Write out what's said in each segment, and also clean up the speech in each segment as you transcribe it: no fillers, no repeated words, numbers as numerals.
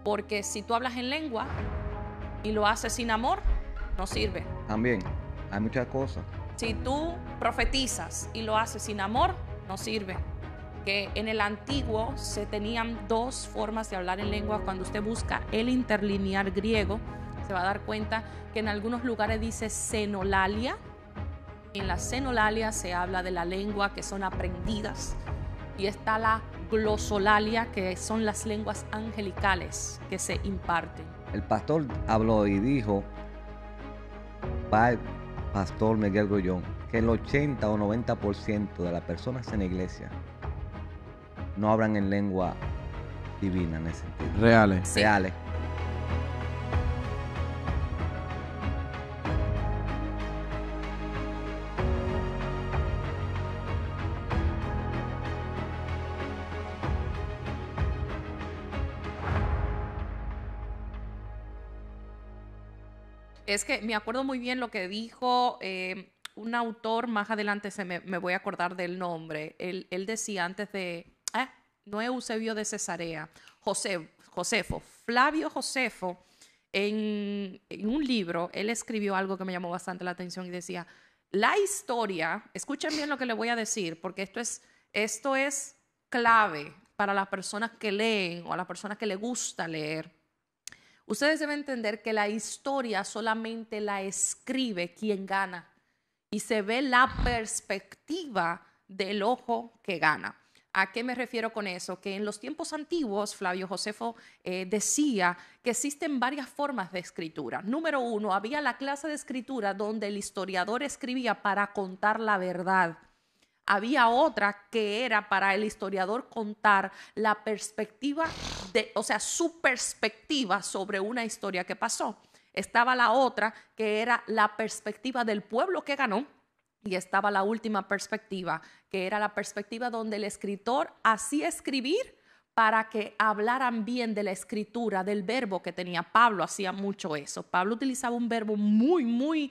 Porque si tú hablas en lengua y lo haces sin amor, no sirve. También, hay muchas cosas. Si tú profetizas y lo haces sin amor, no sirve. Que en el antiguo se tenían dos formas de hablar en lengua. Cuando usted busca el interlinear griego, se va a dar cuenta que en algunos lugares dice xenolalia. En la xenolalia se habla de la lengua que son aprendidas. Y está la glosolalia, que son las lenguas angelicales que se imparten. El pastor habló y dijo, va el pastor Miguel Grullón, que el 80 o 90% de las personas en la iglesia no hablan en lengua divina en ese sentido. Reales. Sí. Reales. Es que me acuerdo muy bien lo que dijo un autor, más adelante me voy a acordar del nombre. Él decía antes de, no Eusebio de Cesarea, Josefo, Flavio Josefo, en un libro, él escribió algo que me llamó bastante la atención y decía, la historia, escuchen bien lo que le voy a decir, porque esto es clave para las personas que leen o a las personas que les gusta leer. Ustedes deben entender que la historia solamente la escribe quien gana y se ve la perspectiva del ojo que gana. ¿A qué me refiero con eso? Que en los tiempos antiguos, Flavio Josefo decía que existen varias formas de escritura. Número uno, había la clase de escritura donde el historiador escribía para contar la verdad. Había otra que era para el historiador contar la perspectiva, su perspectiva sobre una historia que pasó. Estaba la otra que era la perspectiva del pueblo que ganó y estaba la última perspectiva que era la perspectiva donde el escritor hacía escribir para que hablaran bien de la escritura, del verbo que tenía. Pablo hacía mucho eso. Pablo utilizaba un verbo muy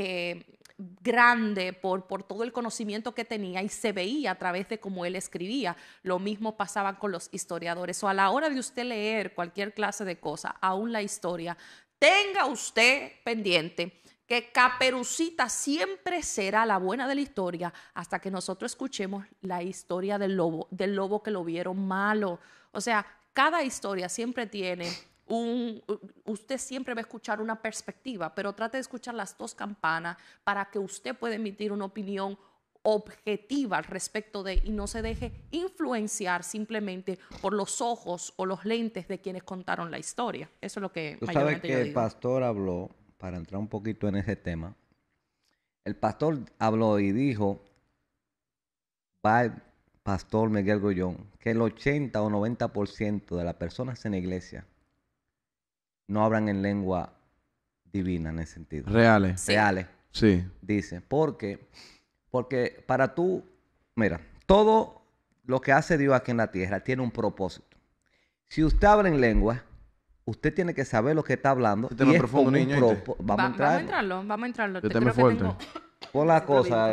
grande por todo el conocimiento que tenía y se veía a través de cómo él escribía. Lo mismo pasaba con los historiadores. O a la hora de usted leer cualquier clase de cosa, aún la historia, tenga usted pendiente que Caperucita siempre será la buena de la historia hasta que nosotros escuchemos la historia del lobo que lo vieron malo. O sea, cada historia siempre tiene usted siempre va a escuchar una perspectiva, pero trate de escuchar las dos campanas para que usted pueda emitir una opinión objetiva al respecto de y no se deje influenciar simplemente por los ojos o los lentes de quienes contaron la historia. Eso es lo que Tú sabes mayormente que yo el digo. pastor habló, para entrar un poquito en ese tema, el pastor habló y dijo, va el pastor Miguel Grullón, que el 80 o 90% de las personas en la iglesia no hablan en lengua divina en ese sentido. Reales. Sí. Reales. Sí. Dice, porque para tú, mira, todo lo que hace Dios aquí en la tierra tiene un propósito. Si usted habla en lengua, usted tiene que saber lo que está hablando. Este es profundo, niño. Vamos a entrarlo. Vamos a entrarlo. Yo también fuerte. Pon la cosa,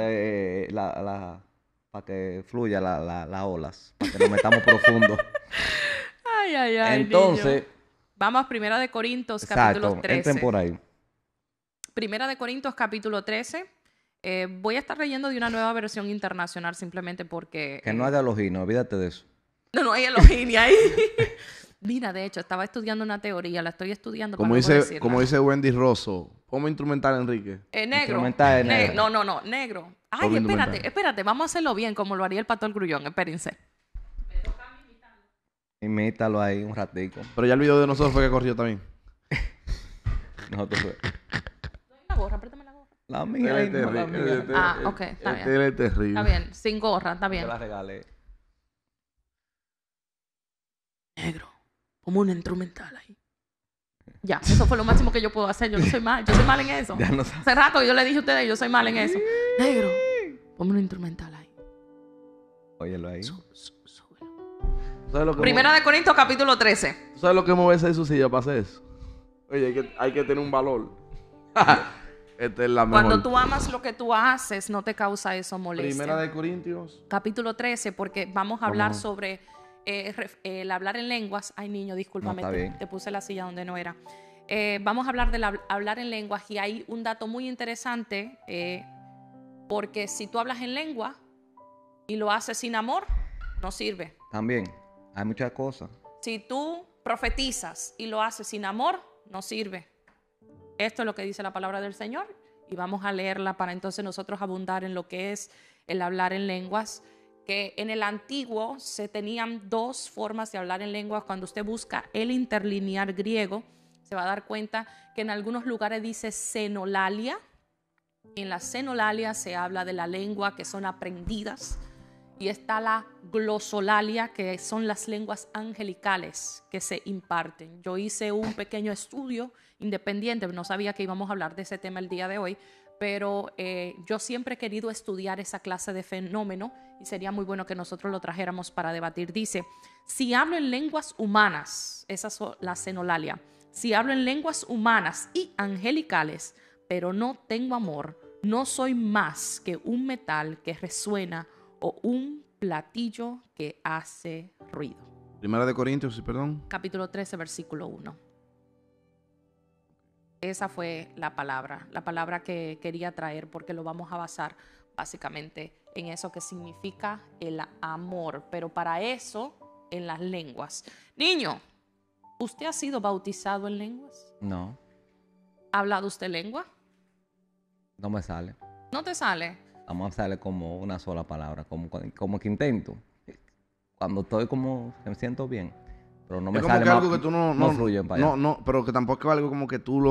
para que fluya las olas, para que nos metamos profundo. Ay, Entonces, niño. Vamos, Primera de Corintios, exacto, capítulo 13. entren por ahí. Primera de Corintios, capítulo 13. Voy a estar leyendo de una nueva versión internacional simplemente porque... Que no haga Elohim, olvídate de eso. No hay Elohim ahí. Mira, de hecho, estaba estudiando una teoría, la estoy estudiando Como para dice, luego decirla. como dice Wendy Rosso, ponme instrumental, Enrique. Negro. Instrumental de negro. No, negro. Ay, Ponme instrumental. espérate, vamos a hacerlo bien como lo haría el pastor Grullón, espérense. Imítalo ahí un ratico. Pero ya el video de nosotros fue que corrió también. Nosotros fue. La gorra, apriétame la gorra. La mía, Él es no, la terrible. mía. Ok, está bien. Él es terrible. Está bien, sin gorra, está bien. Yo la regalé. Negro, como un instrumental ahí. Ya, eso fue lo máximo que yo puedo hacer. Yo soy mal en eso. Ya no Hace rato que yo le dije a ustedes, yo soy mal en eso. Negro, ponme un instrumental ahí. Óyelo ahí. Súbelo. ¿Sabes lo que Primera de Corintios, capítulo 13. ¿Sabes lo que mueve de su silla para hacer eso? Oye, hay que tener un valor. Esta es la mejor. Cuando tú amas lo que tú haces, no te causa eso molestia. Primera de Corintios. Capítulo 13, porque vamos a hablar sobre el hablar en lenguas. Ay, niño, discúlpame, No, está bien. te puse la silla donde no era. Vamos a hablar del hablar en lenguas y hay un dato muy interesante, porque si tú hablas en lengua y lo haces sin amor, no sirve. También, hay muchas cosas. Si tú profetizas y lo haces sin amor, no sirve. Esto es lo que dice la palabra del Señor y vamos a leerla para entonces nosotros abundar en lo que es el hablar en lenguas, que en el antiguo se tenían dos formas de hablar en lenguas. Cuando usted busca el interlinear griego, se va a dar cuenta que en algunos lugares dice xenolalia. En la xenolalia se habla de la lengua que son aprendidas y está la glosolalia, que son las lenguas angelicales que se imparten. Yo hice un pequeño estudio independiente, no sabía que íbamos a hablar de ese tema el día de hoy, pero yo siempre he querido estudiar esa clase de fenómeno y sería muy bueno que nosotros lo trajéramos para debatir. Dice, si hablo en lenguas humanas, esa es la xenolalia, si hablo en lenguas humanas y angelicales, pero no tengo amor, no soy más que un metal que resuena o un platillo que hace ruido. Primera de Corintios, sí, perdón. Capítulo 13, versículo 1. Esa fue la palabra que quería traer, porque lo vamos a basar básicamente en eso que significa el amor, pero para eso en las lenguas. Niño, ¿usted ha sido bautizado en lenguas? No, ¿Ha hablado usted lengua? no me sale. ¿No te sale? Vamos a sale como una sola palabra, como que intento. Cuando estoy como, me siento bien, pero no me Es como sale que más, algo que tú no fluye para allá. no, pero que tampoco es algo como que tú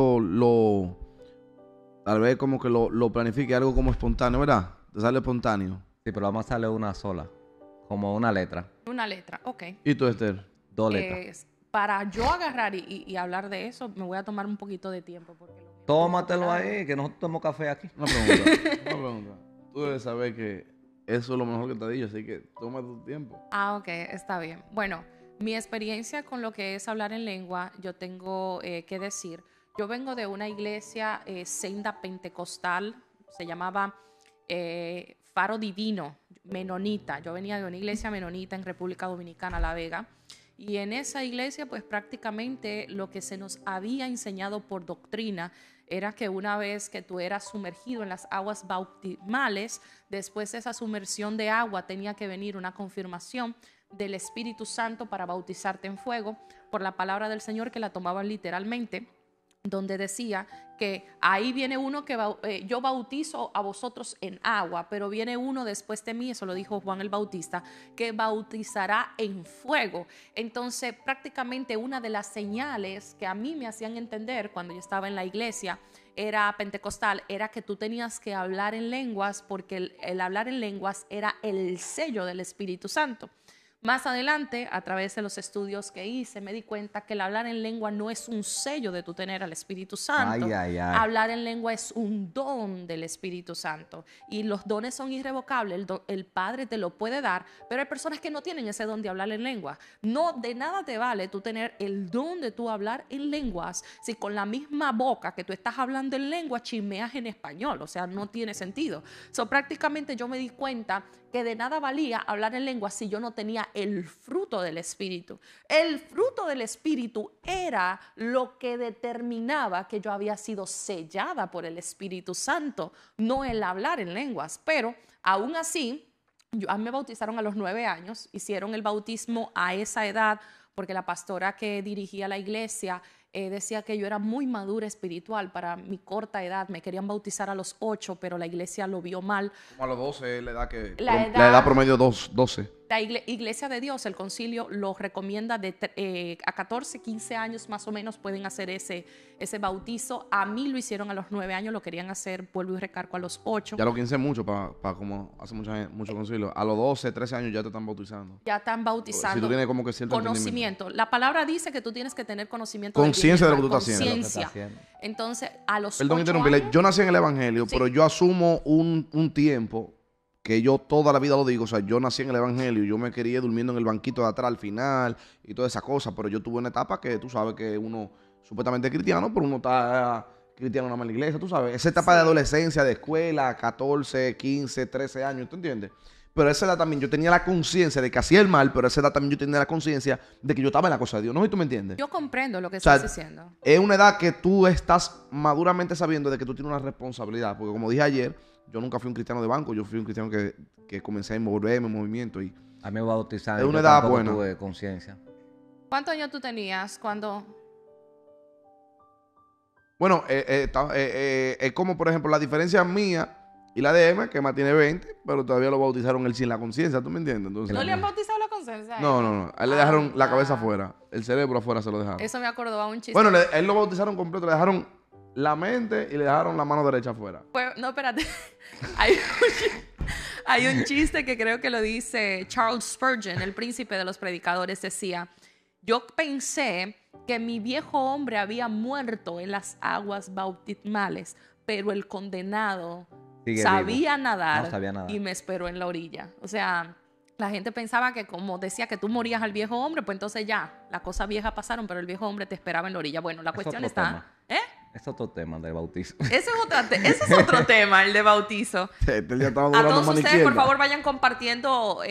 tal vez como que lo planifiques, algo como espontáneo, ¿verdad? Te sale espontáneo. Sí, pero vamos a sale una sola, como una letra. Una letra, ok. ¿Y tú, Esther? 2 letras. Para yo agarrar y hablar de eso, me voy a tomar un poquito de tiempo. Porque lo mío Tómatelo es largo. ahí, que nosotros tomamos café aquí. Una pregunta. Tú debes saber que eso es lo mejor que te ha dicho, así que toma tu tiempo. Ah, ok, está bien. Bueno, mi experiencia con lo que es hablar en lengua, yo tengo que decir, yo vengo de una iglesia senda pentecostal, se llamaba Faro Divino, menonita. Yo venía de una iglesia menonita en República Dominicana, La Vega, y en esa iglesia pues prácticamente lo que se nos había enseñado por doctrina era que una vez que tú eras sumergido en las aguas bautismales, después de esa sumersión de agua tenía que venir una confirmación del Espíritu Santo para bautizarte en fuego por la palabra del Señor, que la tomaban literalmente, donde decía que ahí viene uno que yo bautizo a vosotros en agua, pero viene uno después de mí, eso lo dijo Juan el Bautista, que bautizará en fuego. Entonces prácticamente una de las señales que a mí me hacían entender cuando yo estaba en la iglesia era pentecostal, era que tú tenías que hablar en lenguas, porque el hablar en lenguas era el sello del Espíritu Santo. Más adelante, a través de los estudios que hice, me di cuenta que el hablar en lengua no es un sello de tu tener al Espíritu Santo. Ay, ay, ay. Hablar en lengua es un don del Espíritu Santo. Y los dones son irrevocables. El Padre te lo puede dar, pero hay personas que no tienen ese don de hablar en lengua. No, de nada te vale tú tener el don de tú hablar en lenguas si con la misma boca que tú estás hablando en lengua chismeas en español. O sea, no tiene sentido. Prácticamente yo me di cuenta que de nada valía hablar en lengua si yo no tenía el fruto del Espíritu. El fruto del Espíritu era lo que determinaba que yo había sido sellada por el Espíritu Santo, no el hablar en lenguas. Pero aún así, a mí me bautizaron a los 9 años, hicieron el bautismo a esa edad, porque la pastora que dirigía la iglesia decía que yo era muy madura espiritual para mi corta edad. Me querían bautizar a los 8, pero la iglesia lo vio mal. Como a los 12 es la edad que... La La edad promedio 12. La Iglesia de Dios, el concilio, lo recomienda a 14, 15 años más o menos pueden hacer ese bautizo. A mí lo hicieron a los 9 años, lo querían hacer, vuelvo y recargo, a los 8. Ya lo 15 es mucho, para como hace mucho concilio. A los 12, 13 años ya te están bautizando. Ya están bautizando. Si tú tienes como que cierto conocimiento. La palabra dice que tú tienes que tener conocimiento. Conciencia de lo que tú estás haciendo. Conciencia. Entonces, a los Perdón 8 interrumpirle. años, Yo nací en el Evangelio, Sí. pero yo asumo un tiempo que yo toda la vida lo digo. O sea, yo nací en el Evangelio. Yo me quería durmiendo en el banquito de atrás al final y toda esa cosa. Pero yo tuve una etapa que tú sabes que uno supuestamente es cristiano, pero uno está cristiano en la iglesia, tú sabes. Esa etapa de adolescencia, de escuela, 14, 15, 13 años, ¿tú entiendes? Pero a esa edad también yo tenía la conciencia de que hacía el mal, pero a esa edad también yo tenía la conciencia de que yo estaba en la cosa de Dios. ¿No? ¿Y tú me entiendes? Yo comprendo lo que O sea, estás diciendo. es una edad que tú estás maduramente sabiendo de que tú tienes una responsabilidad. Porque como dije ayer, yo nunca fui un cristiano de banco, yo fui un cristiano que comencé a envolverme en movimiento. Y A mí me bautizaron. Es una yo edad tampoco buena. tuve conciencia. ¿Cuántos años tú tenías cuando...? bueno, es como por ejemplo la diferencia mía y la de Emma, que Emma tiene 20, pero todavía lo bautizaron él sin la conciencia, ¿tú me entiendes? Entonces, ¿No le han bautizado la conciencia? no. A él le dejaron la cabeza Anda. afuera, el cerebro afuera se lo dejaron. Eso me acordó a un chiste. Bueno, él lo bautizaron completo, le dejaron la mente y le dejaron la mano derecha afuera. No, espérate. Hay un chiste que creo que lo dice Charles Spurgeon, el príncipe de los predicadores, decía: yo pensé que mi viejo hombre había muerto en las aguas bautismales, pero el condenado Sigue sabía vivo. nadar, No sabía nadar. y me esperó en la orilla. O sea, la gente pensaba que como decía que tú morías al viejo hombre, pues entonces ya, las cosas viejas pasaron, pero el viejo hombre te esperaba en la orilla. Bueno, la Es cuestión otro está... tema. ¿Eh? Es otro tema del bautismo. Ese es otro tema, el de bautizo. Este ya estaba A durando todos mano ustedes, por izquierda. favor, vayan compartiendo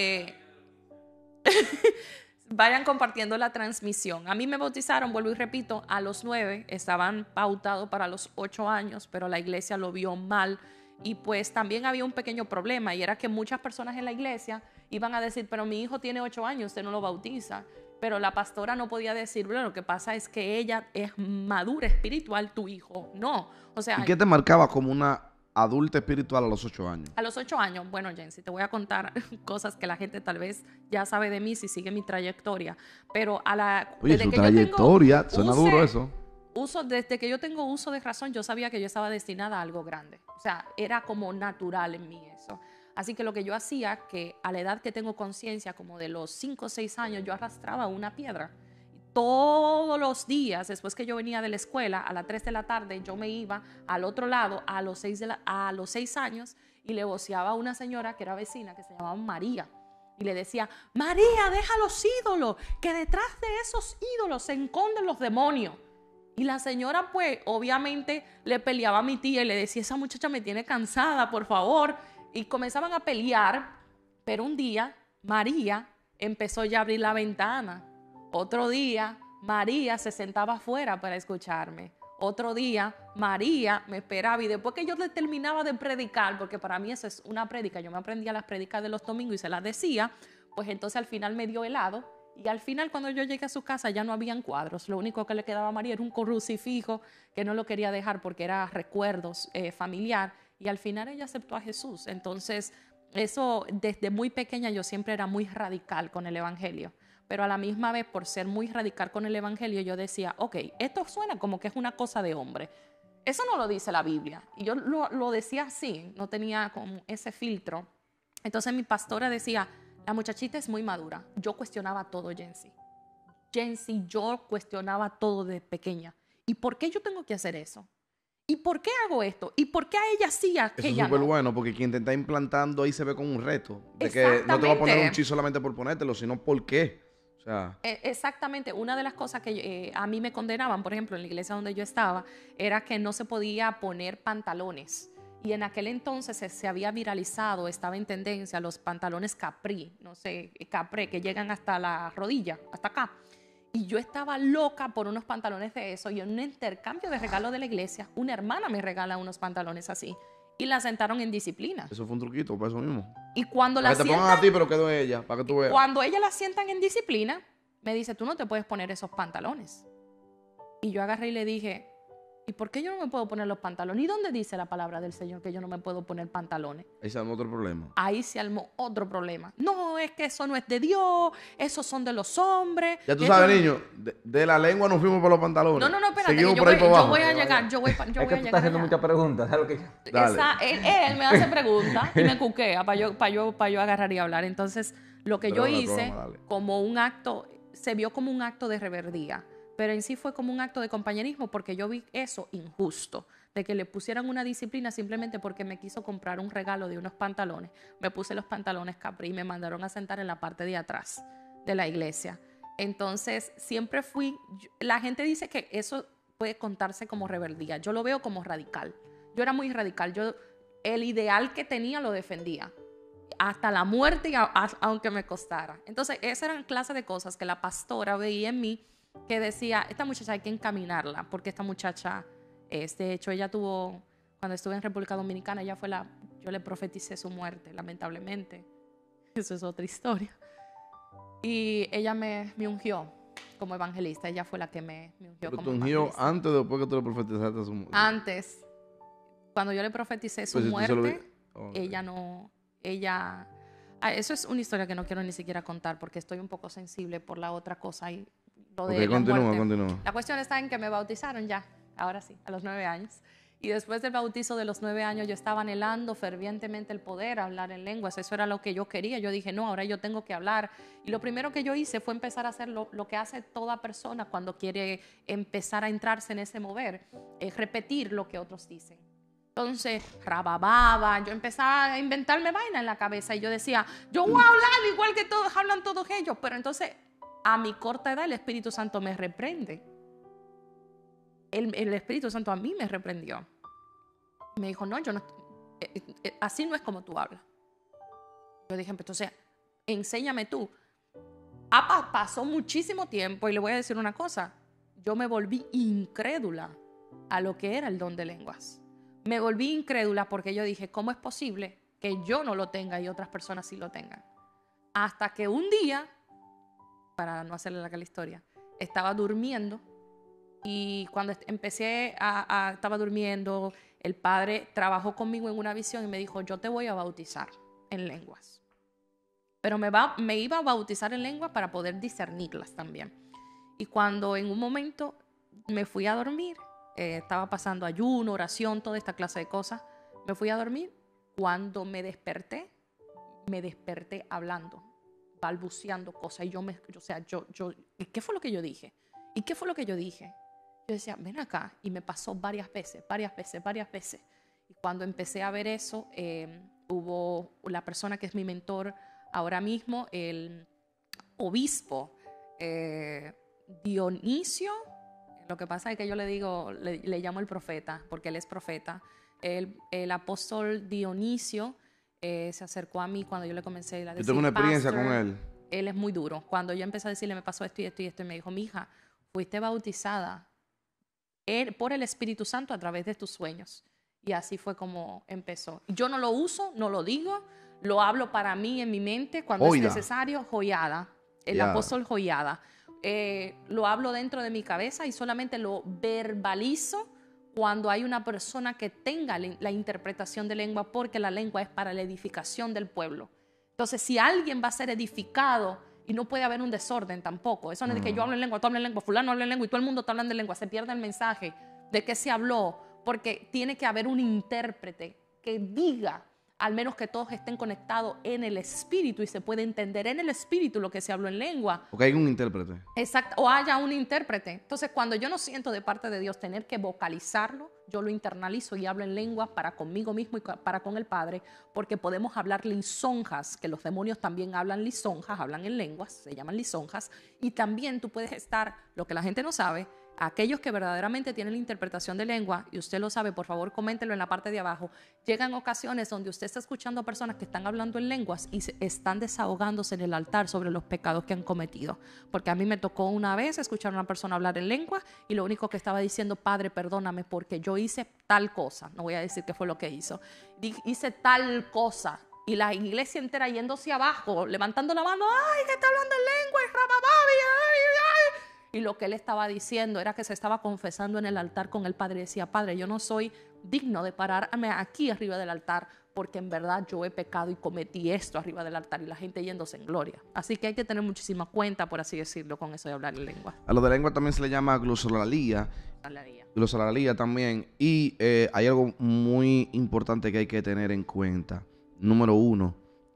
vayan compartiendo la transmisión. A mí me bautizaron, vuelvo y repito, a los 9. Estaban pautados para los 8 años, pero la iglesia lo vio mal. Y pues también había un pequeño problema, y era que muchas personas en la iglesia iban a decir: pero mi hijo tiene 8 años, usted no lo bautiza. Pero la pastora no podía decir: bueno, lo que pasa es que ella es madura espiritual, tu hijo no. O sea, ¿Y qué te marcaba como una adulta espiritual a los 8 años? a los 8 años, bueno, Jensi, te voy a contar cosas que la gente tal vez ya sabe de mí si sigue mi trayectoria. Pero Oye, desde su que yo tengo trayectoria, suena uso- duro eso. desde que yo tengo uso de razón, yo sabía que yo estaba destinada a algo grande. O sea, era como natural en mí eso. Así que lo que yo hacía, que a la edad que tengo conciencia, como de los 5 o 6 años, yo arrastraba una piedra. Todos los días, después que yo venía de la escuela, a las 3 de la tarde, yo me iba al otro lado a los 6 años y le voceaba a una señora que era vecina, que se llamaba María. Y le decía: María, deja los ídolos, que detrás de esos ídolos se esconden los demonios. Y la señora, pues, obviamente le peleaba a mi tía y le decía: esa muchacha me tiene cansada, por favor. Y comenzaban a pelear, pero un día María empezó ya a abrir la ventana. Otro día María se sentaba afuera para escucharme. Otro día María me esperaba, y después que yo terminaba de predicar, porque para mí eso es una prédica, yo me aprendía las prédicas de los domingos y se las decía, pues entonces al final me dio helado. Y al final, cuando yo llegué a su casa, ya no habían cuadros. Lo único que le quedaba a María era un crucifijo que no lo quería dejar porque era recuerdos familiar. Y al final ella aceptó a Jesús. Entonces, eso desde muy pequeña yo siempre era muy radical con el evangelio. Pero a la misma vez, por ser muy radical con el evangelio, yo decía: ok, esto suena como que es una cosa de hombre. Eso no lo dice la Biblia. Y yo lo decía así, no tenía como ese filtro. Entonces mi pastora decía: la muchachita es muy madura. Yo cuestionaba todo, Jensi. Yo cuestionaba todo de pequeña. ¿Y por qué yo tengo que hacer eso? ¿Y por qué hago esto? ¿Y por qué a ella sí, a Eso es ella súper no? bueno, porque quien te está implantando ahí se ve como un reto. De que no te va a poner un chis solamente por ponértelo, sino por qué. O sea, Exactamente. Una de las cosas que a mí me condenaban, por ejemplo, en la iglesia donde yo estaba, era que no se podía poner pantalones. Y en aquel entonces se había viralizado, estaba en tendencia los pantalones capri, no sé, capri, que llegan hasta la rodilla, hasta acá. Y yo estaba loca por unos pantalones de eso, y en un intercambio de regalos de la iglesia, una hermana me regala unos pantalones así, y la sentaron en disciplina. eso fue un truquito, para eso mismo. Y cuando Para la que te pongan sientan, a ti, pero quedó ella, para que tú veas. cuando ella la sientan en disciplina, me dice: tú no te puedes poner esos pantalones. Y yo agarré y le dije: ¿y por qué yo no me puedo poner los pantalones? ¿Y dónde dice la palabra del Señor que yo no me puedo poner pantalones? Ahí se armó otro problema. Ahí se armó otro problema. No, es que eso no es de Dios, esos son de los hombres. Ya tú eso sabes, no- niño, de la lengua nos fuimos por los pantalones. No, espérate, Seguimos que por ahí para yo abajo. voy a llegar, yo voy Es a que tú estás llegar haciendo allá. muchas preguntas. ¿Sabes lo que yo? Dale. Él me hace preguntas y me cuquea para yo agarrar y hablar. Entonces, lo que Pero yo bueno, el hice programa, dale. como un acto, se vio como un acto de reverdía, pero en sí fue como un acto de compañerismo, porque yo vi eso injusto, de que le pusieran una disciplina simplemente porque me quiso comprar un regalo de unos pantalones. Me puse los pantalones capri y me mandaron a sentar en la parte de atrás de la iglesia. Entonces, siempre la gente dice que eso puede contarse como rebeldía. Yo lo veo como radical. Yo era muy radical. El ideal que tenía lo defendía. hasta la muerte, aunque me costara. Entonces, esas eran clases de cosas que la pastora veía en mí, que decía, esta muchacha hay que encaminarla, porque esta muchacha, de hecho, ella tuvo, cuando estuve en República Dominicana, ella fue yo le profeticé su muerte, lamentablemente. Eso es otra historia. Y ella me ungió como evangelista. Ella fue la que me ungió como ¿Pero te ungió evangelista. antes o después que tú le profetizaste su muerte? Antes, cuando yo le profeticé su Pues si tú se lo muerte, vi- ella no, eso es una historia que no quiero ni siquiera contar porque estoy un poco sensible por la otra cosa y lo de Ok, la muerte. continúa. La cuestión está en que me bautizaron ya, ahora sí, a los 9 años. Y después del bautizo de los 9 años yo estaba anhelando fervientemente el poder hablar en lenguas. Eso era lo que yo quería. Yo dije, no, ahora yo tengo que hablar. Y lo primero que yo hice fue empezar a hacer lo que hace toda persona cuando quiere empezar a entrarse en ese mover. Es repetir lo que otros dicen. Entonces, rabababa, yo empezaba a inventarme vaina en la cabeza. Y yo decía, yo voy a hablar igual que todos hablan todos ellos. Pero entonces, a mi corta edad, el Espíritu Santo me reprende. El Espíritu Santo a mí me reprendió. Me dijo, no, yo no, así no es como tú hablas. Yo dije, entonces, enséñame tú. Pasó muchísimo tiempo y le voy a decir una cosa. Yo me volví incrédula a lo que era el don de lenguas. Me volví incrédula porque yo dije, ¿cómo es posible que yo no lo tenga y otras personas sí lo tengan? Hasta que un día, para no hacerle larga la historia, estaba durmiendo. Y cuando estaba durmiendo, el Padre trabajó conmigo en una visión y me dijo, yo te voy a bautizar en lenguas. Pero me iba a bautizar en lenguas para poder discernirlas también. Y cuando en un momento me fui a dormir, estaba pasando ayuno, oración, toda esta clase de cosas, me fui a dormir. Cuando me desperté hablando, balbuceando cosas. Y ¿y qué fue lo que yo dije? ¿Y qué fue lo que yo dije? Yo decía, ven acá. Y me pasó varias veces. Y cuando empecé a ver eso, hubo la persona que es mi mentor ahora mismo, el obispo Dionisio. Lo que pasa es que yo le digo, le llamo el profeta, porque él es profeta. El apóstol Dionisio se acercó a mí cuando yo le comencé a decir, yo tengo una experiencia con él. Él es muy duro. Cuando yo empecé a decirle, me pasó esto y esto y esto, y me dijo, mija, fuiste bautizada por el Espíritu Santo a través de tus sueños. Y así fue como empezó. Yo no lo uso, no lo digo, lo hablo para mí en mi mente cuando es necesario. Joyada, el apóstol Joyada. Lo hablo dentro de mi cabeza y solamente lo verbalizo cuando hay una persona que tenga la interpretación de lengua, porque la lengua es para la edificación del pueblo. Entonces, si alguien va a ser edificado, y no puede haber un desorden tampoco. Eso no es de que yo hablo en lengua, tú hablas en lengua, fulano habla en lengua y todo el mundo está hablando en lengua. Se pierde el mensaje de qué se habló, porque tiene que haber un intérprete que diga, al menos que todos estén conectados en el espíritu y se puede entender en el espíritu lo que se habló en lengua. Porque hay un intérprete. Exacto, o haya un intérprete. Entonces, cuando yo no siento de parte de Dios tener que vocalizarlo, yo lo internalizo y hablo en lengua para conmigo mismo y para con el Padre, porque podemos hablar lisonjas, que los demonios también hablan lisonjas, hablan en lenguas, se llaman lisonjas, y también tú puedes estar, lo que la gente no sabe, aquellos que verdaderamente tienen la interpretación de lengua, y usted lo sabe, por favor coméntelo en la parte de abajo, llegan ocasiones donde usted está escuchando a personas que están hablando en lenguas y están desahogándose en el altar sobre los pecados que han cometido. Porque a mí me tocó una vez escuchar a una persona hablar en lengua y lo único que estaba diciendo, Padre, perdóname porque yo hice tal cosa, no voy a decir qué fue lo que hizo, hice tal cosa. Y la iglesia entera yéndose abajo, levantando la mano, ¡ay, que está hablando en lengua! Y rabababi, ¡ay, ay! Y lo que él estaba diciendo era que se estaba confesando en el altar con el Padre. Y decía, Padre, yo no soy digno de pararme aquí arriba del altar porque en verdad yo he pecado y cometí esto arriba del altar. Y la gente yéndose en gloria. Así que hay que tener muchísima cuenta, por así decirlo, con eso de hablar en lengua. A lo de lengua también se le llama glosolalia. Glosolalia también. Y hay algo muy importante que hay que tener en cuenta. Número 1,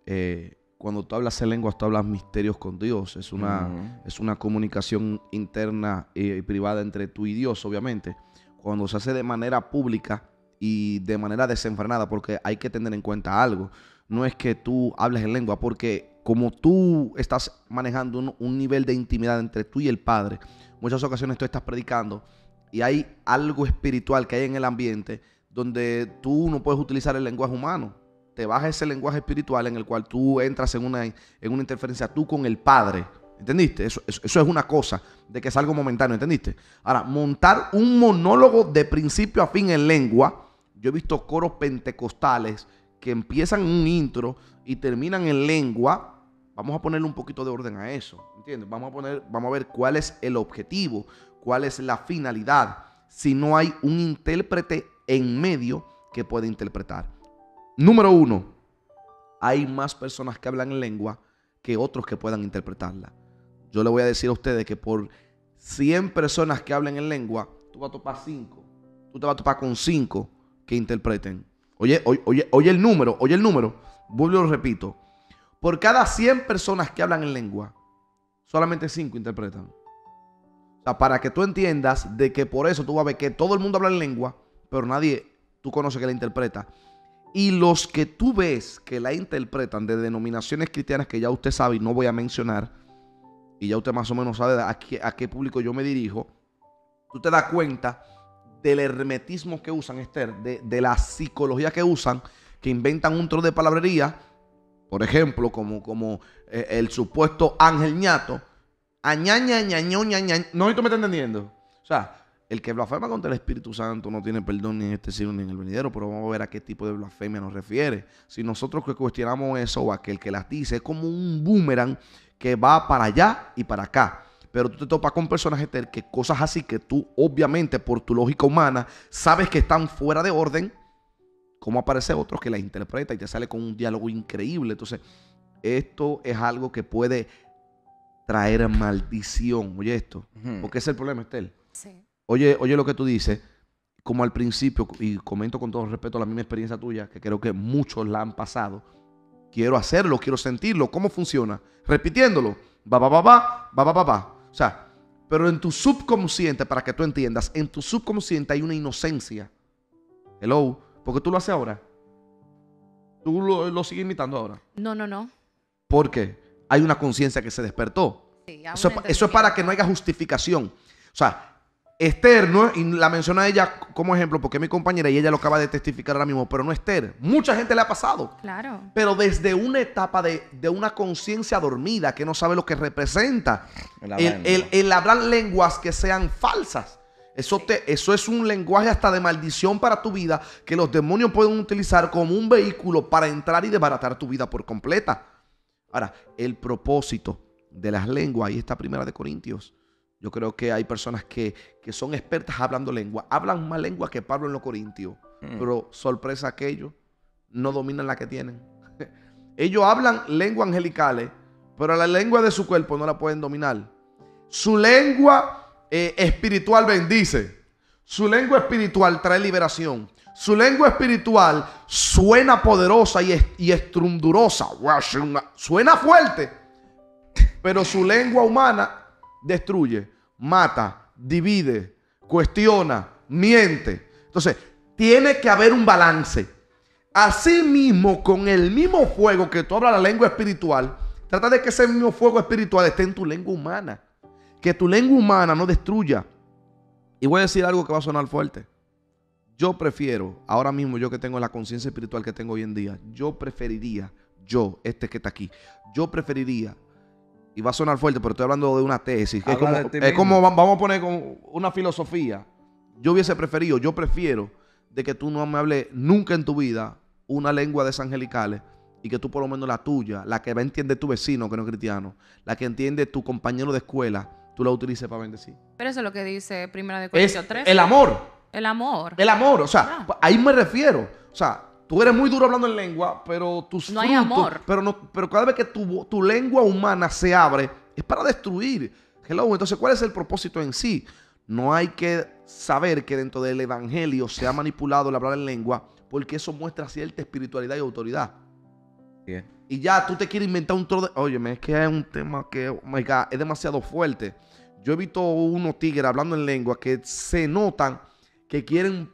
cuando tú hablas en lenguas, tú hablas misterios con Dios. Es una comunicación interna y privada entre tú y Dios, obviamente. Cuando se hace de manera pública y de manera desenfrenada, porque hay que tener en cuenta algo. No es que tú hables en lengua, porque como tú estás manejando un nivel de intimidad entre tú y el Padre, muchas ocasiones tú estás predicando y hay algo espiritual que hay en el ambiente donde tú no puedes utilizar el lenguaje humano. te baja ese lenguaje espiritual en el cual tú entras en una interferencia tú con el Padre. ¿Entendiste? Eso es una cosa de que es algo momentáneo, ¿entendiste? Ahora, montar un monólogo de principio a fin en lengua. Yo he visto coros pentecostales que empiezan un intro y terminan en lengua. Vamos a ponerle un poquito de orden a eso, ¿entiendes? Vamos a ver cuál es el objetivo, cuál es la finalidad, si no hay un intérprete en medio que pueda interpretar. Número 1, hay más personas que hablan en lengua que otros que puedan interpretarla. Yo le voy a decir a ustedes que por 100 personas que hablen en lengua, tú vas a topar 5. Tú te vas a topar con 5 que interpreten. Oye el número, vuelvo y lo repito. Por cada 100 personas que hablan en lengua, solamente 5 interpretan. O sea, para que tú entiendas de que por eso tú vas a ver que todo el mundo habla en lengua, pero nadie tú conoces que la interpreta. Y los que tú ves que la interpretan de denominaciones cristianas que ya usted sabe y no voy a mencionar, y ya usted más o menos sabe a qué público yo me dirijo, tú te das cuenta del hermetismo que usan, Esther, de la psicología que usan, que inventan un trozo de palabrería, por ejemplo, como el supuesto ángel ñato, añaña, ñaño, ñaña. No, ¿tú me estás entendiendo? O sea, el que blasfema contra el Espíritu Santo no tiene perdón ni en este siglo ni en el venidero, pero vamos a ver a qué tipo de blasfemia nos refiere. Si nosotros que cuestionamos eso o aquel que las dice, es como un boomerang que va para allá y para acá. Pero tú te topas con personas, Esther, que cosas así que tú, obviamente, por tu lógica humana, sabes que están fuera de orden, como aparece otros que las interpreta y te sale con un diálogo increíble. Entonces, esto es algo que puede traer maldición. Oye esto, porque ese es el problema, Esther. Sí. Oye lo que tú dices, como al principio, y comento con todo respeto la misma experiencia tuya, que creo que muchos la han pasado. Quiero hacerlo, quiero sentirlo. ¿Cómo funciona? Repitiéndolo. O sea, pero en tu subconsciente, para que tú entiendas, en tu subconsciente hay una inocencia. Hello, ¿por qué tú lo haces ahora? ¿Tú lo sigues imitando ahora? No. ¿Por qué? Hay una conciencia que se despertó. Sí, Eso es para que no haya justificación. O sea, Esther, ¿no? Y la menciona a ella como ejemplo porque es mi compañera y ella lo acaba de testificar ahora mismo, pero no Esther. Mucha gente le ha pasado. Claro. Pero desde una etapa de una conciencia dormida que no sabe lo que representa el hablar lenguas que sean falsas. Eso es un lenguaje hasta de maldición para tu vida que los demonios pueden utilizar como un vehículo para entrar y desbaratar tu vida por completa. Ahora, el propósito de las lenguas, ahí está 1 Corintios. Yo creo que hay personas que son expertas hablando lengua. Hablan más lengua que Pablo en los Corintios. Pero sorpresa aquellos, no dominan la que tienen. Ellos hablan lenguas angelicales, pero la lengua de su cuerpo no la pueden dominar. Su lengua espiritual bendice. Su lengua espiritual trae liberación. Su lengua espiritual suena poderosa y estrundurosa. Suena fuerte. Pero su lengua humana destruye, mata, divide, cuestiona, miente. Entonces, tiene que haber un balance. Asimismo, con el mismo fuego que tú hablas la lengua espiritual, trata de que ese mismo fuego espiritual esté en tu lengua humana. Que tu lengua humana no destruya. Y voy a decir algo que va a sonar fuerte. Yo prefiero, ahora mismo yo que tengo la conciencia espiritual que tengo hoy en día, yo preferiría, que está aquí, yo preferiría, y va a sonar fuerte, pero estoy hablando de una tesis, que es como vamos a poner con una filosofía. Yo prefiero de que tú no me hables nunca en tu vida una lengua desangelicales y que tú por lo menos la tuya, la que va a entender tu vecino que no es cristiano, la que entiende tu compañero de escuela, tú la utilices para bendecir. Pero eso es lo que dice 1 Corintios 3. El amor. El amor. El amor, o sea, ahí me refiero. O sea, tú eres muy duro hablando en lengua, pero tus no frutos, hay amor. Pero cada vez que tu lengua humana se abre, es para destruir. Hello, entonces, ¿cuál es el propósito en sí? No hay que saber que dentro del evangelio se ha manipulado el hablar en lengua, porque eso muestra cierta espiritualidad y autoridad. Bien. Y ya tú te quieres inventar un trozo de... Óyeme, es que es un tema que, oh my God, es demasiado fuerte. Yo he visto unos tigres hablando en lengua que se notan que quieren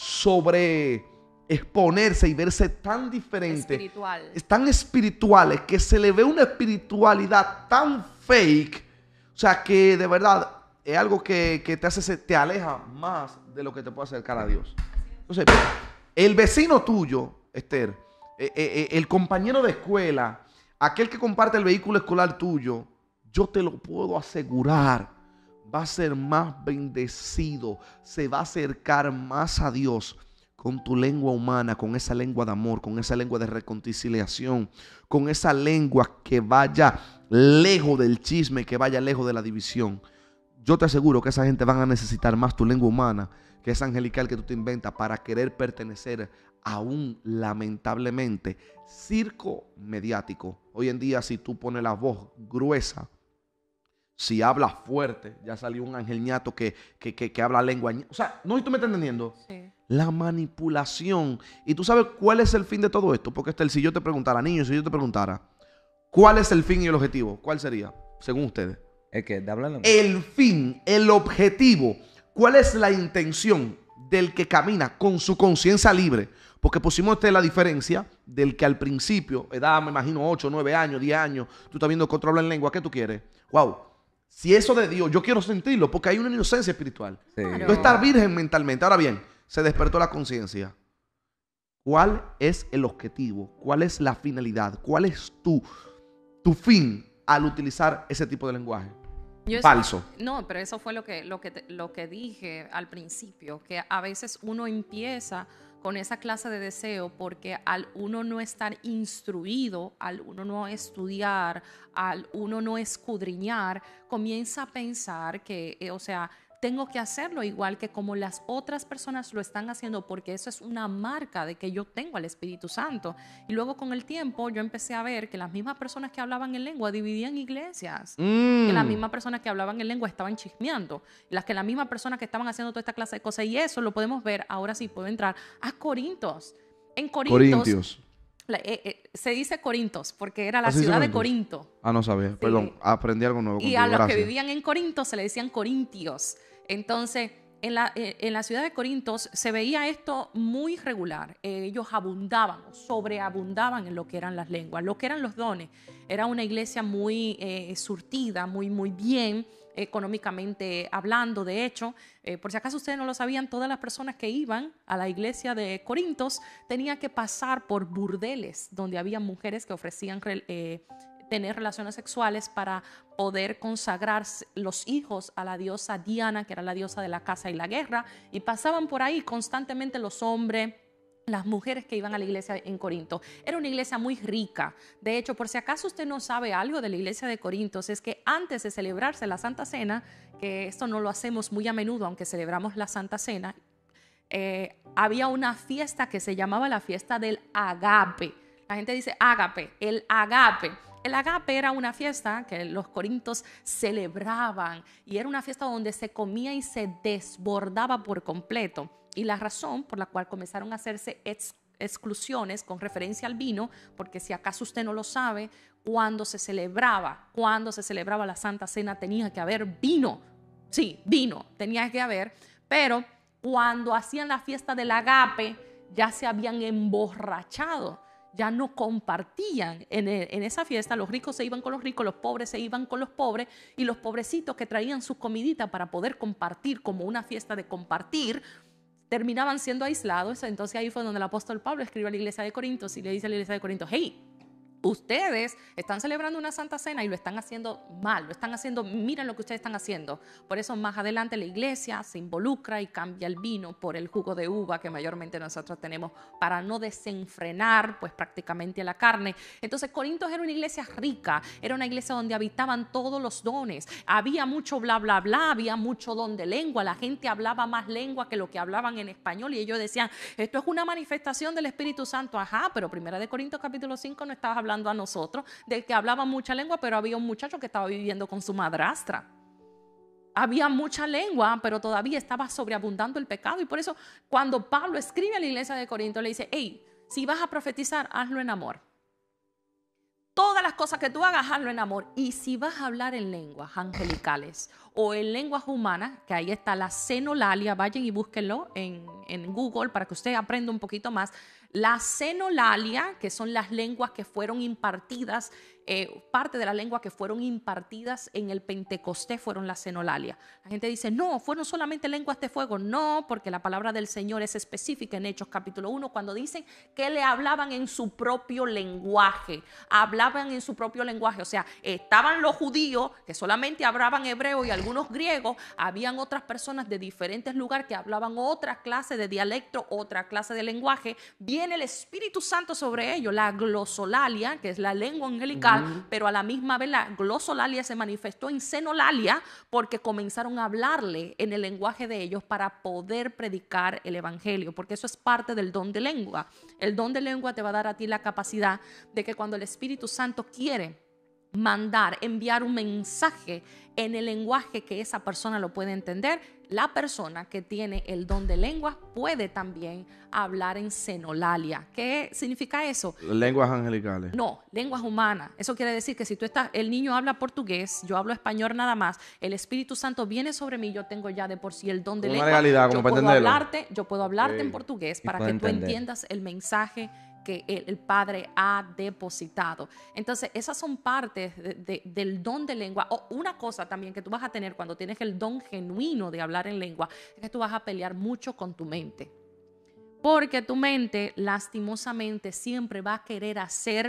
exponerse y verse tan diferentes, tan espirituales, que se le ve una espiritualidad tan fake, o sea, que de verdad es algo que te aleja más de lo que te puede acercar a Dios. Entonces, el vecino tuyo, Esther, el compañero de escuela, aquel que comparte el vehículo escolar tuyo, yo te lo puedo asegurar, va a ser más bendecido, se va a acercar más a Dios con tu lengua humana, con esa lengua de amor, con esa lengua de reconciliación, con esa lengua que vaya lejos del chisme, que vaya lejos de la división. Yo te aseguro que esa gente van a necesitar más tu lengua humana que esa angelical que tú te inventas para querer pertenecer a un, lamentablemente, circo mediático. Hoy en día, si tú pones la voz gruesa, si hablas fuerte, ya salió un ángel ñato que habla lengua. O sea, no sé si tú me estás entendiendo. Sí. La manipulación. Y tú sabes cuál es el fin de todo esto. Porque si yo te preguntara, niños, si yo te preguntara, ¿cuál es el fin y el objetivo? ¿Cuál sería, según ustedes? ¿El qué? ¿De hablar? El fin, el objetivo. ¿Cuál es la intención del que camina con su conciencia libre? Porque pusimos la diferencia del que al principio, edad, me imagino, 8, 9 años, 10 años, tú estás viendo que otro habla en lengua, ¿qué tú quieres? Wow. Si eso de Dios, yo quiero sentirlo porque hay una inocencia espiritual. Sí. Claro. Tú estás virgen mentalmente. Ahora bien, se despertó la conciencia. ¿Cuál es el objetivo? ¿Cuál es la finalidad? ¿Cuál es tu fin al utilizar ese tipo de lenguaje? Falso. No, pero eso fue lo que dije al principio, que a veces uno empieza con esa clase de deseo porque al uno no estar instruido, al uno no estudiar, al uno no escudriñar, comienza a pensar que, o sea, tengo que hacerlo igual que como las otras personas lo están haciendo, porque eso es una marca de que yo tengo al Espíritu Santo. Y luego con el tiempo yo empecé a ver que las mismas personas que hablaban en lengua dividían iglesias. Que las mismas personas que hablaban en lengua estaban chismeando. Y las mismas personas que estaban haciendo toda esta clase de cosas. Y eso lo podemos ver, ahora sí puedo entrar, a Corintios. En Corintios. Se dice Corintos porque era la ¿Así ciudad de Corintios? Corinto. Ah, no sabía. Sí. Perdón, aprendí algo nuevo Y contigo. a los Gracias. que vivían en Corinto se le decían corintios. Entonces, en la ciudad de Corintos se veía esto muy regular. Ellos abundaban, sobreabundaban en lo que eran las lenguas, lo que eran los dones. Era una iglesia muy surtida, muy bien económicamente hablando. De hecho, por si acaso ustedes no lo sabían, todas las personas que iban a la iglesia de Corintos tenían que pasar por burdeles donde había mujeres que ofrecían tener relaciones sexuales para poder consagrar los hijos a la diosa Diana, que era la diosa de la caza y la guerra, y pasaban por ahí constantemente los hombres, las mujeres que iban a la iglesia en Corinto. Era una iglesia muy rica. De hecho, por si acaso usted no sabe algo de la iglesia de Corintos, es que antes de celebrarse la Santa Cena, que esto no lo hacemos muy a menudo, aunque celebramos la Santa Cena, había una fiesta que se llamaba la fiesta del agape. La gente dice ágape, el agape. El agape era una fiesta que los corintios celebraban y era una fiesta donde se comía y se desbordaba por completo. Y la razón por la cual comenzaron a hacerse exclusiones con referencia al vino, porque si acaso usted no lo sabe, cuando se celebraba la Santa Cena tenía que haber vino. Sí, vino tenía que haber, pero cuando hacían la fiesta del agape ya se habían emborrachado. Ya no compartían en esa fiesta. Los ricos se iban con los ricos, los pobres se iban con los pobres, y los pobrecitos que traían su comidita para poder compartir como una fiesta de compartir, terminaban siendo aislados. Entonces ahí fue donde el apóstol Pablo escribe a la iglesia de Corinto y le dice a la iglesia de Corinto: hey, ustedes están celebrando una Santa Cena y lo están haciendo mal, lo están haciendo, miren lo que ustedes están haciendo. Por eso más adelante la iglesia se involucra y cambia el vino por el jugo de uva que mayormente nosotros tenemos para no desenfrenar pues prácticamente la carne. Entonces Corinto era una iglesia rica, era una iglesia donde habitaban todos los dones, había mucho bla bla bla, había mucho don de lengua, la gente hablaba más lengua que lo que hablaban en español y ellos decían, esto es una manifestación del Espíritu Santo. Ajá, pero 1 Corintios capítulo 5 no estabas hablando a nosotros del que hablaba mucha lengua, pero había un muchacho que estaba viviendo con su madrastra. Había mucha lengua, pero todavía estaba sobreabundando el pecado. Y por eso cuando Pablo escribe a la iglesia de Corinto le dice: hey, si vas a profetizar, hazlo en amor. Todas las cosas que tú hagas, hazlo en amor. Y si vas a hablar en lenguas angelicales o en lenguas humanas, que ahí está la xenolalia, vayan y búsquenlo en Google para que usted aprenda un poquito más. La xenolalia, que son las lenguas que fueron impartidas parte de la lengua que fueron impartidas en el Pentecostés fueron la xenolalia. La gente dice, no, fueron solamente lenguas de fuego. No, porque la palabra del Señor es específica en Hechos capítulo 1, cuando dicen que le hablaban en su propio lenguaje. Hablaban en su propio lenguaje. O sea, estaban los judíos que solamente hablaban hebreo y algunos griegos. Habían otras personas de diferentes lugares que hablaban otra clase de dialecto, otra clase de lenguaje. Viene el Espíritu Santo sobre ellos, la glosolalia, que es la lengua angelical, pero a la misma vez la glosolalia se manifestó en xenolalia porque comenzaron a hablarle en el lenguaje de ellos para poder predicar el evangelio, porque eso es parte del don de lengua. El don de lengua te va a dar a ti la capacidad de que cuando el Espíritu Santo quiere mandar, enviar un mensaje en el lenguaje que esa persona lo puede entender, la persona que tiene el don de lengua puede también hablar en xenolalia. ¿Qué significa eso? Lenguas angelicales. No, lenguas humanas. Eso quiere decir que si tú estás, el niño habla portugués, yo hablo español nada más, el Espíritu Santo viene sobre mí, yo tengo ya de por sí el don de Una lengua. legalidad, como para entenderlo. Yo puedo hablarte en portugués para que tú entiendas el mensaje que el Padre ha depositado. Entonces, esas son partes del don de lengua. O una cosa también que tú vas a tener cuando tienes el don genuino de hablar en lengua, es que tú vas a pelear mucho con tu mente. Porque tu mente, lastimosamente, siempre va a querer hacer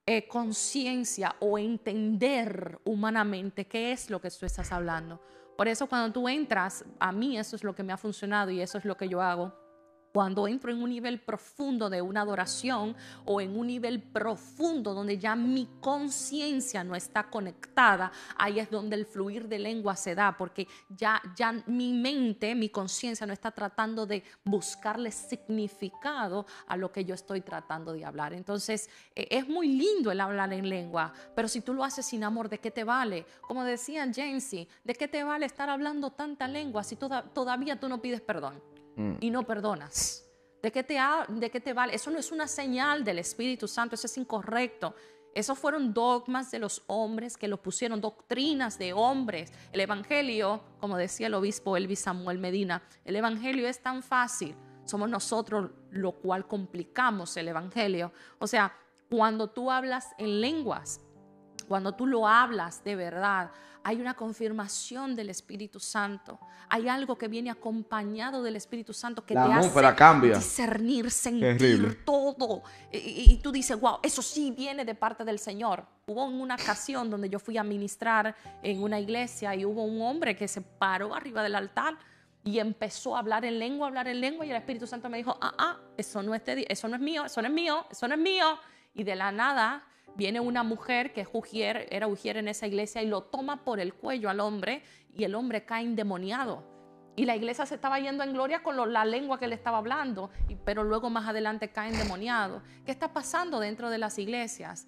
conciencia o entender humanamente qué es lo que tú estás hablando. Por eso cuando tú entras, a mí eso es lo que me ha funcionado y eso es lo que yo hago. Cuando entro en un nivel profundo de una adoración o en un nivel profundo donde ya mi conciencia no está conectada, ahí es donde el fluir de lengua se da, porque ya mi mente, mi conciencia no está tratando de buscarle significado a lo que yo estoy tratando de hablar. Entonces, es muy lindo el hablar en lengua, pero si tú lo haces sin amor, ¿de qué te vale? Como decía Jensi, ¿de qué te vale estar hablando tanta lengua si todavía tú no pides perdón? Y no perdonas. ¿De qué te vale? Eso no es una señal del Espíritu Santo, eso es incorrecto. Esos fueron dogmas de los hombres que los pusieron, doctrinas de hombres. El evangelio, como decía el obispo Elvis Samuel Medina, el evangelio es tan fácil. Somos nosotros lo cual complicamos el evangelio. O sea, cuando tú hablas en lenguas, cuando tú lo hablas de verdad, hay una confirmación del Espíritu Santo. Hay algo que viene acompañado del Espíritu Santo que te hace discernir, sentir todo. Y tú dices, wow, eso sí viene de parte del Señor. Hubo una ocasión donde yo fui a ministrar en una iglesia y hubo un hombre que se paró arriba del altar y empezó a hablar en lengua y el Espíritu Santo me dijo, eso no es mío, eso no es mío, eso no es mío. Y de la nada viene una mujer que era ujier en esa iglesia y lo toma por el cuello al hombre y el hombre cae endemoniado. Y la iglesia se estaba yendo en gloria con la lengua que le estaba hablando, pero luego más adelante cae endemoniado. ¿Qué está pasando dentro de las iglesias?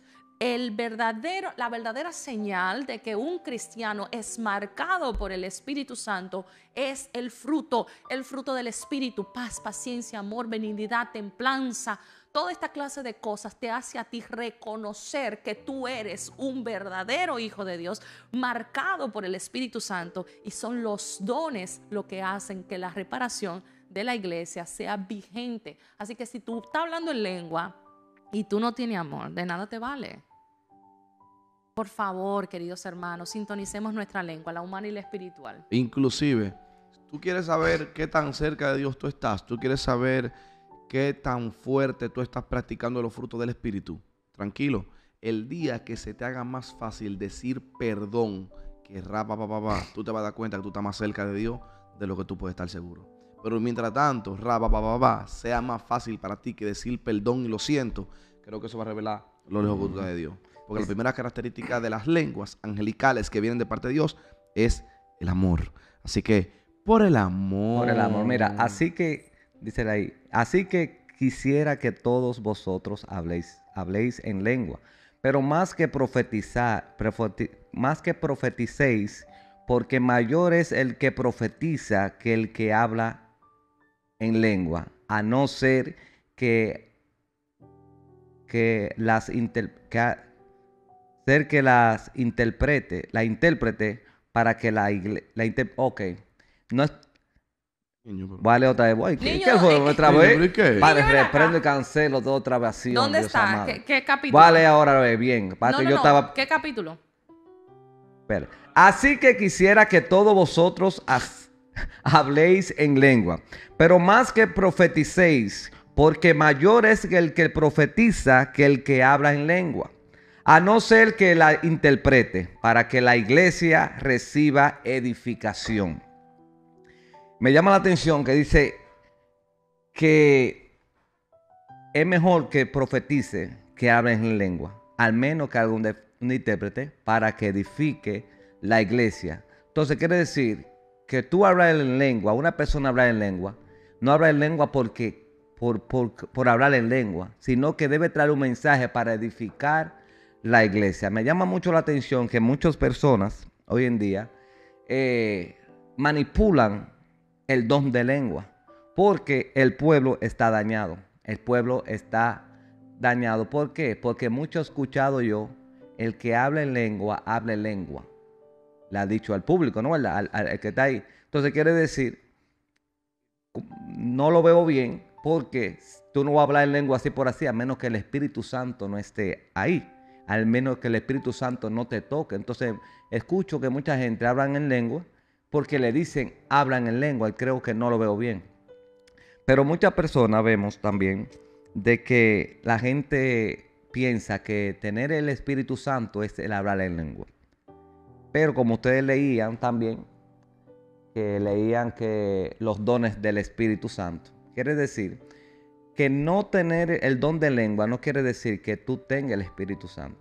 La verdadera señal de que un cristiano es marcado por el Espíritu Santo es el fruto del Espíritu: paz, paciencia, amor, benignidad, templanza. Toda esta clase de cosas te hace a ti reconocer que tú eres un verdadero hijo de Dios, marcado por el Espíritu Santo, y son los dones lo que hacen que la reparación de la iglesia sea vigente. Así que si tú estás hablando en lengua y tú no tienes amor, de nada te vale. Por favor, queridos hermanos, sintonicemos nuestra lengua, la humana y la espiritual. Inclusive, tú quieres saber qué tan cerca de Dios tú estás, tú quieres saber qué tan fuerte tú estás practicando los frutos del Espíritu. Tranquilo, el día que se te haga más fácil decir perdón que tú te vas a dar cuenta que tú estás más cerca de Dios de lo que tú puedes estar seguro. Pero mientras tanto, sea más fácil para ti que decir perdón y lo siento, creo que eso va a revelar lo lejos que tú estás de Dios. Porque la primera característica de las lenguas angelicales que vienen de parte de Dios es el amor. Así que, por el amor. Por el amor, mira, así que, dice ahí, así que quisiera que todos vosotros habléis en lengua, pero más que profeticéis, porque mayor es el que profetiza que el que habla en lengua, a no ser que las intérprete para que no es, Niño, pero- Vale, otra vez. Voy, Niño, ¿qué fue otra Niño, vez? pero ¿y qué? Padre, Niño, ven acá. reprendo y cancelo toda otra evasión. ¿Dónde Dios está? amado. ¿Qué capítulo? Vale, ahora ve bien. Para No, que no, yo no. estaba. ¿Qué capítulo? Espera. Así que quisiera que todos vosotros habléis en lengua, pero más que profeticéis, porque mayor es el que profetiza que el que habla en lengua, a no ser que la interprete, para que la iglesia reciba edificación. Me llama la atención que dice que es mejor que profetice que hable en lengua, al menos que haga un intérprete para que edifique la iglesia. Entonces quiere decir que tú hablas en lengua, una persona habla en lengua, no habla en lengua porque por hablar en lengua, sino que debe traer un mensaje para edificar la iglesia. Me llama mucho la atención que muchas personas hoy en día manipulan el don de lengua, porque el pueblo está dañado. El pueblo está dañado. ¿Por qué? Porque mucho he escuchado yo, el que habla en lengua, habla en lengua. Le ha dicho al público, ¿no? Al que está ahí. Entonces quiere decir, no lo veo bien, porque tú no vas a hablar en lengua así por así, a menos que el Espíritu Santo no esté ahí. Al menos que el Espíritu Santo no te toque. Entonces escucho que mucha gente hablan en lengua porque le dicen hablan en lengua, y creo que no lo veo bien. Pero muchas personas vemos también de que la gente piensa que tener el Espíritu Santo es el hablar en lengua. Pero como ustedes leían también, que leían que los dones del Espíritu Santo, quiere decir que no tener el don de lengua no quiere decir que tú tengas el Espíritu Santo.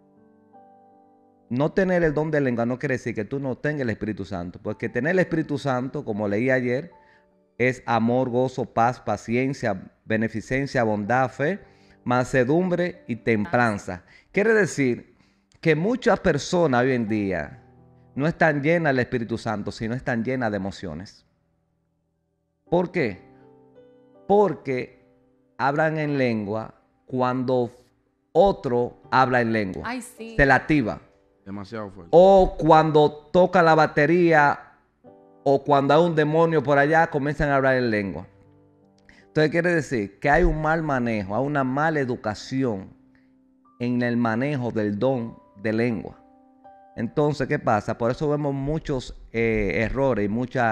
No tener el don de lengua no quiere decir que tú no tengas el Espíritu Santo, porque tener el Espíritu Santo, como leí ayer, es amor, gozo, paz, paciencia, beneficencia, bondad, fe, mansedumbre y templanza. Quiere decir que muchas personas hoy en día no están llenas del Espíritu Santo, sino están llenas de emociones. ¿Por qué? Porque hablan en lengua cuando otro habla en lengua. Ay, sí. Se la activa. Demasiado fuerte. O cuando toca la batería, o cuando hay un demonio por allá, comienzan a hablar en lengua. Entonces quiere decir que hay un mal manejo, hay una mala educación en el manejo del don de lengua. Entonces, ¿qué pasa? Por eso vemos muchos errores y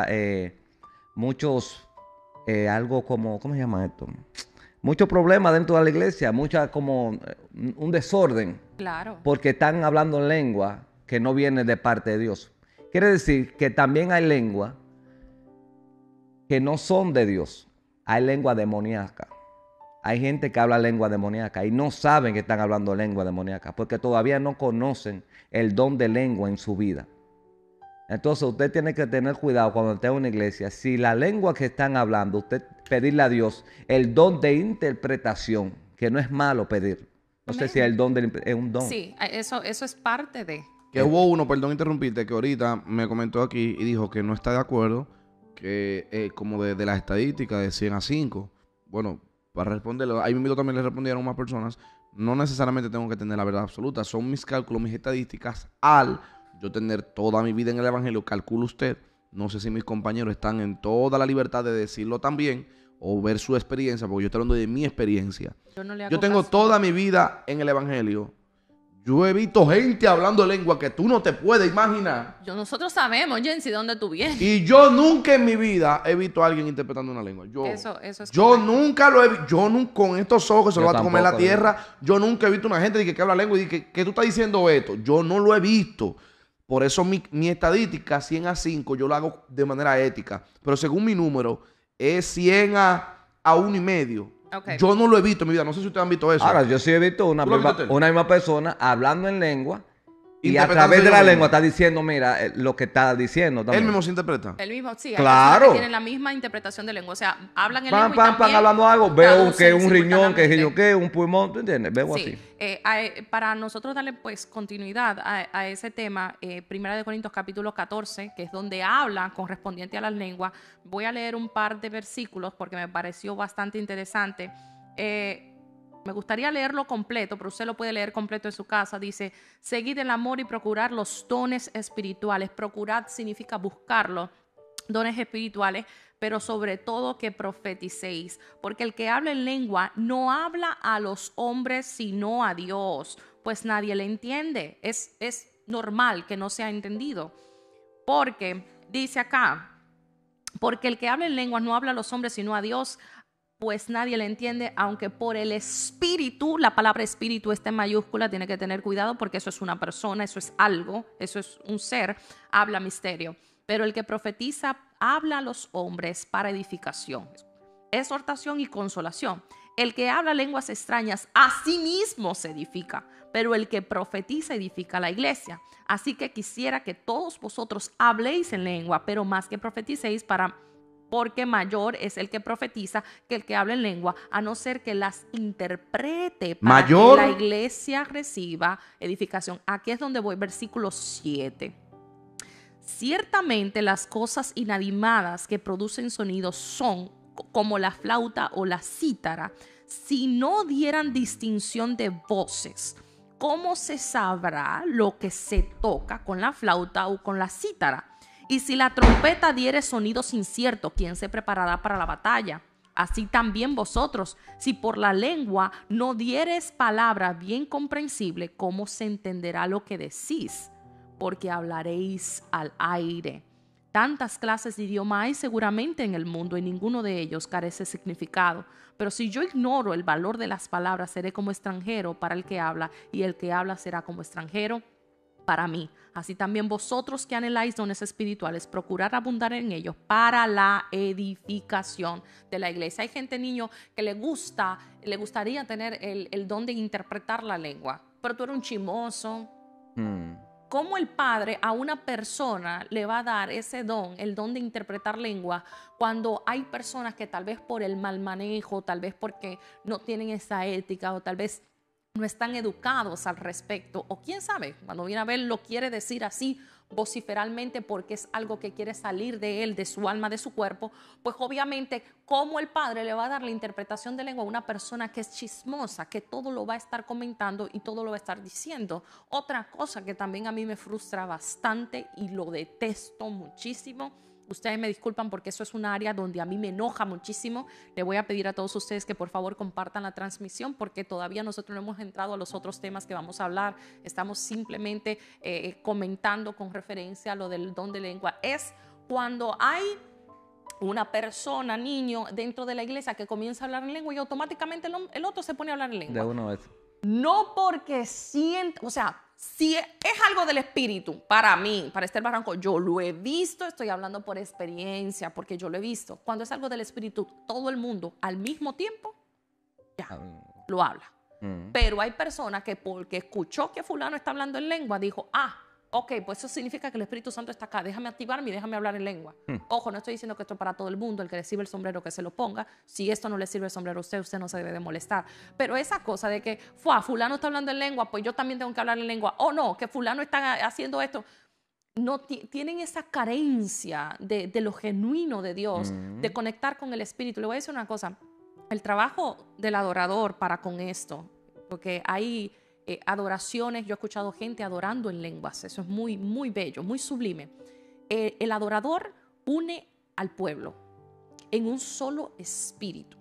muchos, algo como, ¿cómo se llama esto? Muchos problemas dentro de la iglesia, un desorden. Claro. Porque están hablando en lengua que no viene de parte de Dios. Quiere decir que también hay lenguas que no son de Dios. Hay lengua demoníaca. Hay gente que habla lengua demoníaca y no saben que están hablando lengua demoníaca porque todavía no conocen el don de lengua en su vida. Entonces usted tiene que tener cuidado cuando esté en una iglesia. Si la lengua que están hablando, usted pedirle a Dios el don de interpretación, que no es malo pedir. No sé si el don es un don. Sí, eso es parte de. Que hubo uno, perdón interrumpirte, que ahorita me comentó aquí y dijo que no está de acuerdo, que como de las estadísticas de 100 a 5. Bueno, para responderlo, ahí mismo también le respondieron más personas. No necesariamente tengo que tener la verdad absoluta. Son mis cálculos, mis estadísticas. Al yo tener toda mi vida en el evangelio, calcula usted. No sé si mis compañeros están en toda la libertad de decirlo también o ver su experiencia, porque yo estoy hablando de mi experiencia. Yo tengo toda mi vida en el evangelio. Yo he visto gente hablando lengua que tú no te puedes imaginar. Nosotros sabemos, Jensi, dónde tú vienes. Y yo nunca en mi vida he visto a alguien interpretando una lengua. Eso es yo correcto. nunca lo he visto. Yo nunca, con estos ojos que se lo va a comer la tampoco, tierra. Yo nunca he visto una gente que habla lengua y que tú estás diciendo esto. Yo no lo he visto. Por eso mi estadística 100 a 5 yo lo hago de manera ética. Pero según mi número es 100 a 1,5. Okay. Yo no lo he visto en mi vida. No sé si ustedes han visto eso. Ahora, yo sí he visto una ¿Tú lo viste? misma persona hablando en lengua y a Interpretando través de la ellos lengua mismos. está diciendo, mira, lo que está diciendo también. Él mismo se interpreta. El mismo, sí. Hay Claro. personas que tienen la misma interpretación de lengua. O sea, hablan en lengua y Pam, también hablando algo. Veo traducen que un riñón, que simultáneamente. yo qué, un pulmón, ¿tú entiendes? Veo Sí, así. para nosotros darle pues continuidad a ese tema, 1 Corintios capítulo 14, que es donde habla correspondiente a las lenguas, voy a leer un par de versículos porque me pareció bastante interesante. Me gustaría leerlo completo, pero usted lo puede leer completo en su casa. Dice, seguid el amor y procurar los dones espirituales. Procurar significa buscarlo. Dones espirituales, pero sobre todo que profeticéis, porque el que habla en lengua no habla a los hombres sino a Dios, pues nadie le entiende. Es normal que no sea entendido, porque dice acá, porque el que habla en lengua no habla a los hombres sino a Dios, pues nadie le entiende, aunque por el espíritu, la palabra espíritu está en mayúscula, tiene que tener cuidado porque eso es una persona, eso es algo, eso es un ser, habla misterio. Pero el que profetiza habla a los hombres para edificación, exhortación y consolación. El que habla lenguas extrañas a sí mismo se edifica, pero el que profetiza edifica a la iglesia. Así que quisiera que todos vosotros habléis en lengua, pero más que profeticéis porque mayor es el que profetiza que el que habla en lengua, a no ser que las interprete para ¿Mayor? que la iglesia reciba edificación. Aquí es donde voy, versículo 7. Ciertamente las cosas inanimadas que producen sonidos son como la flauta o la cítara. Si no dieran distinción de voces, ¿cómo se sabrá lo que se toca con la flauta o con la cítara? Y si la trompeta diere sonidos inciertos, ¿quién se preparará para la batalla? Así también vosotros, si por la lengua no dieres palabra bien comprensible, ¿cómo se entenderá lo que decís? Porque hablaréis al aire. Tantas clases de idioma hay seguramente en el mundo y ninguno de ellos carece de significado. Pero si yo ignoro el valor de las palabras, seré como extranjero para el que habla, y el que habla será como extranjero para mí. Así también vosotros que anheláis dones espirituales, procurad abundar en ellos para la edificación de la iglesia. Hay gente, niño, que le gustaría tener el don de interpretar la lengua, pero tú eres un chismoso. ¿Cómo el Padre a una persona le va a dar ese don, el don de interpretar lengua, cuando hay personas que tal vez por el mal manejo, tal vez porque no tienen esa ética o tal vez no están educados al respecto, o quién sabe, cuando viene a ver lo quiere decir así vociferalmente porque es algo que quiere salir de él, de su alma, de su cuerpo? Pues obviamente, ¿cómo el Padre le va a dar la interpretación de lengua a una persona que es chismosa, que todo lo va a estar comentando y todo lo va a estar diciendo? Otra cosa que también a mí me frustra bastante y lo detesto muchísimo, ustedes me disculpan porque eso es un área donde a mí me enoja muchísimo. Le voy a pedir a todos ustedes que por favor compartan la transmisión, porque todavía nosotros no hemos entrado a los otros temas que vamos a hablar. Estamos simplemente comentando con referencia a lo del don de lengua. Es cuando hay una persona, niño, dentro de la iglesia que comienza a hablar en lengua y automáticamente el otro se pone a hablar en lengua. De una vez. No porque siente, o sea, si es algo del espíritu, para mí, para Esther Barranco, yo lo he visto, estoy hablando por experiencia, porque yo lo he visto. Cuando es algo del espíritu, todo el mundo al mismo tiempo ya lo habla. Pero hay personas que porque escuchó que fulano está hablando en lengua, dijo, ok, pues eso significa que el Espíritu Santo está acá, déjame activarme y déjame hablar en lengua. Ojo, no estoy diciendo que esto es para todo el mundo, el que le sirve el sombrero que se lo ponga. Si esto no le sirve el sombrero a usted no se debe de molestar. Pero esa cosa de que fulano está hablando en lengua, pues yo también tengo que hablar en lengua. O no, que fulano está haciendo esto. No tienen esa carencia de lo genuino de Dios, de conectar con el Espíritu. Le voy a decir una cosa, el trabajo del adorador para con esto, porque hay adoraciones, yo he escuchado gente adorando en lenguas, eso es muy, muy bello, muy sublime. El adorador une al pueblo en un solo espíritu.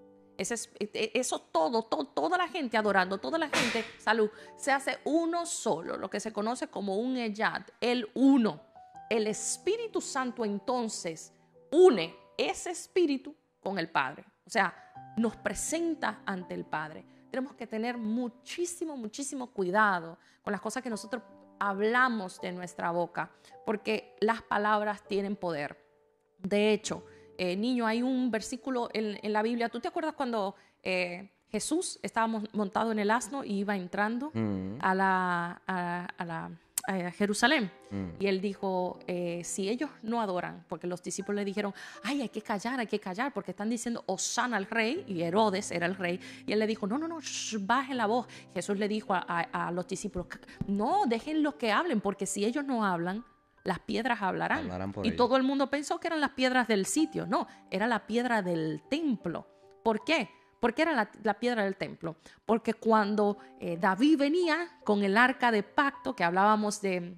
Eso toda la gente adorando, toda la gente, salud, se hace uno solo, lo que se conoce como un Ejad, el uno. El Espíritu Santo entonces une ese espíritu con el Padre, o sea, nos presenta ante el Padre. Tenemos que tener muchísimo, muchísimo cuidado con las cosas que nosotros hablamos de nuestra boca, porque las palabras tienen poder. De hecho, niño, hay un versículo en la Biblia. ¿Tú te acuerdas cuando Jesús estaba montado en el asno y iba entrando a Jerusalén? Y él dijo, si ellos no adoran, porque los discípulos le dijeron, hay que callar, porque están diciendo Hosana al rey, y Herodes era el rey, y él le dijo, no, baje la voz. Jesús le dijo a los discípulos, no, déjenlos que hablen, porque si ellos no hablan, las piedras hablarán y ellos. Todo el mundo pensó que eran las piedras del sitio. No, era la piedra del templo. ¿Por qué? ¿Por qué era la piedra del templo? Porque cuando David venía con el arca de pacto, que hablábamos de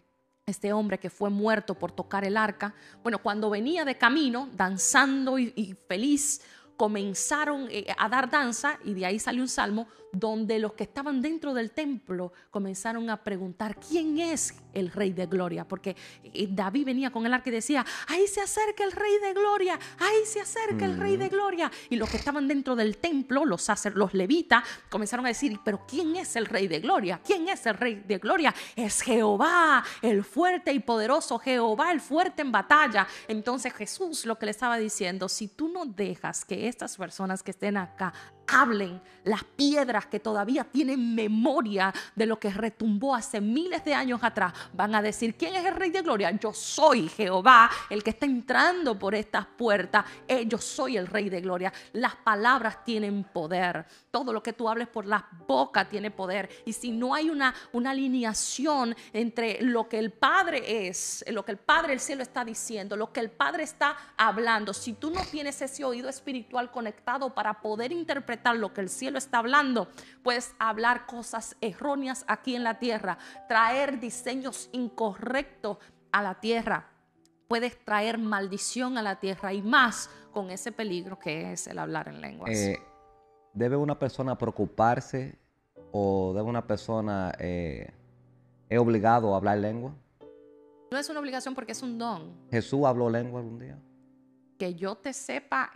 este hombre que fue muerto por tocar el arca, bueno, cuando venía de camino, danzando y feliz, comenzaron a dar danza, y de ahí salió un salmo donde los que estaban dentro del templo comenzaron a preguntar quién es el Rey de Gloria, porque David venía con el arca y decía, ahí se acerca el Rey de Gloria, ahí se acerca el Rey de Gloria, y los que estaban dentro del templo, los levitas, comenzaron a decir, pero ¿quién es el Rey de Gloria? ¿Quién es el Rey de Gloria? Es Jehová, el fuerte y poderoso, Jehová, el fuerte en batalla. Entonces Jesús lo que le estaba diciendo, si tú no dejas que estas personas que estén acá hablen, las piedras que todavía tienen memoria de lo que retumbó hace miles de años atrás, van a decir, ¿quién es el Rey de Gloria? Yo soy Jehová, el que está entrando por estas puertas. Yo soy el Rey de Gloria. Las palabras tienen poder. Todo lo que tú hables por la boca tiene poder. Y si no hay una alineación entre lo que el Padre es, lo que el Padre del cielo está diciendo, lo que el Padre está hablando, si tú no tienes ese oído espiritual conectado para poder interpretar lo que el cielo está hablando, puedes hablar cosas erróneas aquí en la tierra, traer diseños incorrectos a la tierra, puedes traer maldición a la tierra, y más con ese peligro que es el hablar en lenguas. ¿Debe una persona preocuparse o debe una persona es obligado a hablar lengua? No es una obligación porque es un don. ¿Jesús habló lengua algún día? Que yo sepa,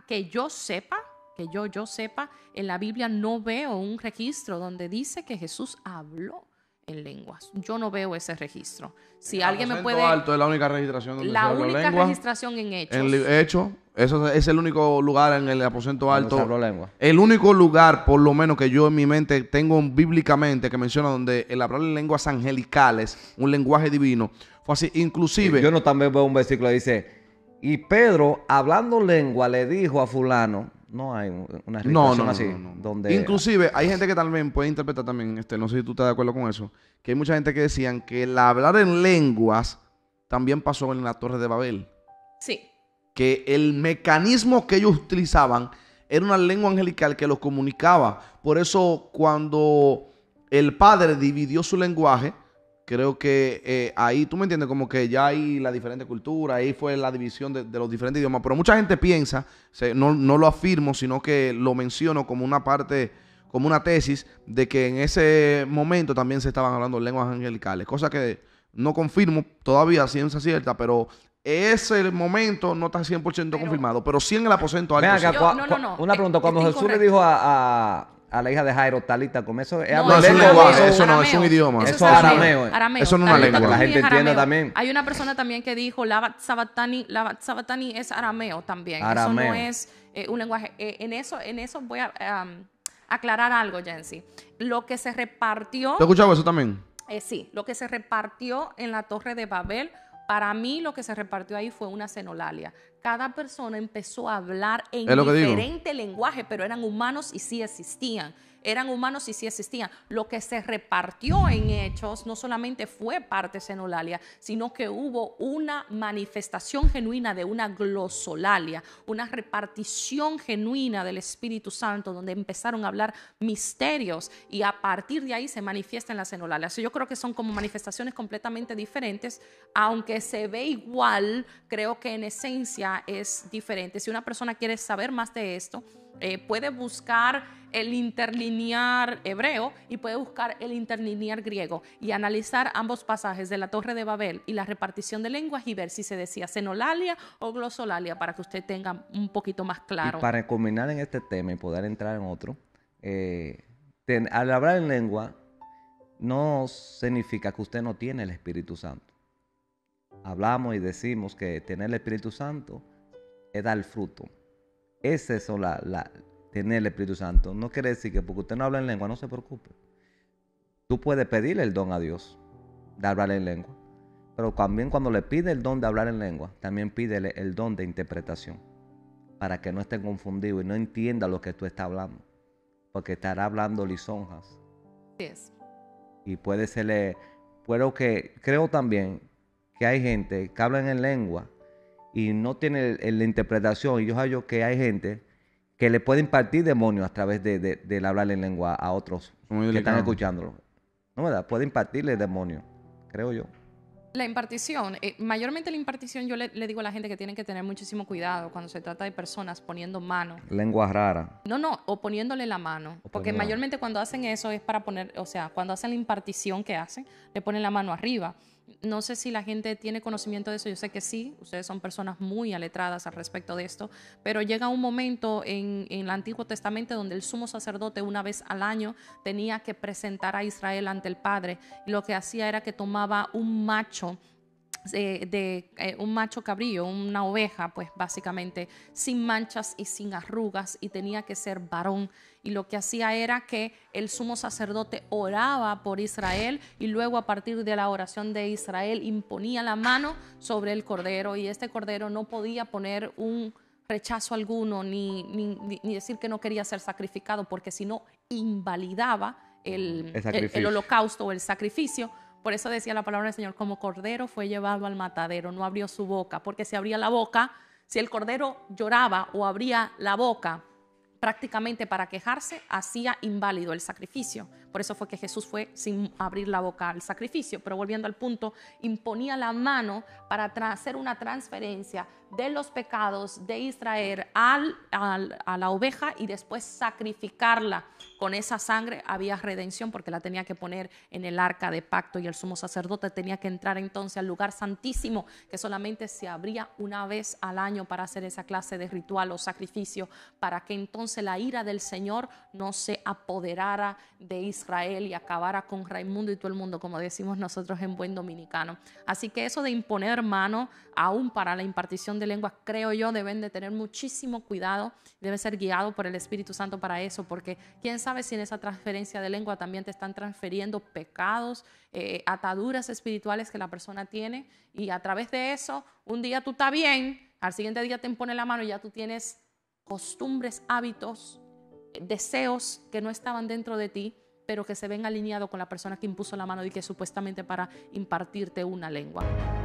en la Biblia no veo un registro donde dice que Jesús habló en lenguas. Yo no veo ese registro. Si alguien me puede... Alto es la única registración donde la se habla única lengua. Registración en Hechos. En Hechos, eso es el único lugar en el aposento alto. Se habló lengua. El único lugar, por lo menos, que yo en mi mente tengo bíblicamente que menciona donde el hablar en lenguas angelicales, un lenguaje divino, fue así. Inclusive... Yo no también veo un versículo que dice, y Pedro, hablando lengua, le dijo a fulano... No hay una registración así. Donde... Inclusive hay gente que también puede interpretar también, no sé si tú estás de acuerdo con eso, que hay mucha gente que decían que el hablar en lenguas también pasó en la Torre de Babel. Sí. Que el mecanismo que ellos utilizaban era una lengua angelical que los comunicaba. Por eso cuando el Padre dividió su lenguaje, creo que ahí, tú me entiendes, como que ya hay la diferente cultura, ahí fue la división de los diferentes idiomas. Pero mucha gente piensa, no lo afirmo, sino que lo menciono como una parte, como una tesis, de que en ese momento también se estaban hablando lenguas angelicales. Cosa que no confirmo todavía, ciencia cierta, pero ese momento no está 100% confirmado. Pero sí en el aposento alto. Una pregunta, cuando Jesús le dijo a la hija de Jairo, Talita, como eso es es un idioma. Eso es arameo. Eso no es una lengua. La gente entiende también. Hay una persona también que dijo, Labat Sabatani es arameo también. Arameo. Eso no es un lenguaje. En eso voy a aclarar algo, Jensi. Lo que se repartió... ¿Te has escuchado eso también? Sí, lo que se repartió en la Torre de Babel, para mí lo que se repartió ahí fue una xenolalia. Cada persona empezó a hablar en diferente lenguaje, pero eran humanos y sí existían. Lo que se repartió en Hechos no solamente fue parte xenolalia, sino que hubo una manifestación genuina de una glosolalia, una repartición genuina del Espíritu Santo, donde empezaron a hablar misterios y a partir de ahí se manifiesta en la xenolalia. Yo creo que son como manifestaciones completamente diferentes, aunque se ve igual, creo que en esencia es diferente. Si una persona quiere saber más de esto, puede buscar el interlinear hebreo y puede buscar el interlinear griego y analizar ambos pasajes de la Torre de Babel y la repartición de lenguas y ver si se decía xenolalia o glosolalia para que usted tenga un poquito más claro. Y para culminar en este tema y poder entrar en otro, al hablar en lengua no significa que usted no tiene el Espíritu Santo. Hablamos y decimos que tener el Espíritu Santo es dar fruto. Ese es tener el Espíritu Santo. No quiere decir que porque usted no habla en lengua, no se preocupe. Tú puedes pedirle el don a Dios de hablar en lengua. Pero también cuando le pide el don de hablar en lengua, también pídele el don de interpretación. Para que no esté confundido y no entienda lo que tú estás hablando. Porque estará hablando lisonjas. Yes. Y puede serle... Creo también que hay gente que habla en lengua y no tiene la interpretación. Y yo hallo que hay gente que le puede impartir demonios a través de hablar en lengua a otros que están escuchándolo. ¿No verdad? Puede impartirle demonios, creo yo. La impartición, mayormente la impartición yo le digo a la gente que tienen que tener muchísimo cuidado cuando se trata de personas poniendo mano. Lengua rara. No, o poniéndole la mano. O Porque poniendo- mayormente cuando hacen eso es para poner, o sea, cuando hacen la impartición que hacen, le ponen la mano arriba. No sé si la gente tiene conocimiento de eso, yo sé que sí, ustedes son personas muy aletradas al respecto de esto, pero llega un momento en el Antiguo Testamento donde el sumo sacerdote una vez al año tenía que presentar a Israel ante el Padre, y lo que hacía era que tomaba un macho un macho cabrío, una oveja, pues básicamente sin manchas y sin arrugas, y tenía que ser varón. Y lo que hacía era que el sumo sacerdote oraba por Israel, y luego a partir de la oración de Israel imponía la mano sobre el cordero, y este cordero no podía poner un rechazo alguno ni decir que no quería ser sacrificado, porque si no invalidaba el holocausto o el sacrificio. Por eso decía la palabra del Señor, como cordero fue llevado al matadero, no abrió su boca, porque si abría la boca, si el cordero lloraba o abría la boca prácticamente para quejarse, hacía inválido el sacrificio. Por eso fue que Jesús fue sin abrir la boca al sacrificio. Pero volviendo al punto, imponía la mano para hacer una transferencia de los pecados de Israel a la oveja, y después sacrificarla. Con esa sangre había redención, porque la tenía que poner en el arca de pacto, y el sumo sacerdote tenía que entrar entonces al lugar santísimo, que solamente se abría una vez al año para hacer esa clase de ritual o sacrificio, para que entonces la ira del Señor no se apoderara de Israel y acabara con Raimundo y todo el mundo, como decimos nosotros en buen dominicano. Así que eso de imponer mano, aún para la impartición de lenguas, creo yo, deben de tener muchísimo cuidado, debe ser guiado por el Espíritu Santo para eso, porque quién sabe si en esa transferencia de lengua también te están transfiriendo pecados, ataduras espirituales que la persona tiene, y a través de eso, un día tú estás bien, al siguiente día te impone la mano y ya tú tienes costumbres, hábitos, deseos que no estaban dentro de ti, pero que se ven alineados con la persona que impuso la mano y que supuestamente para impartirte una lengua.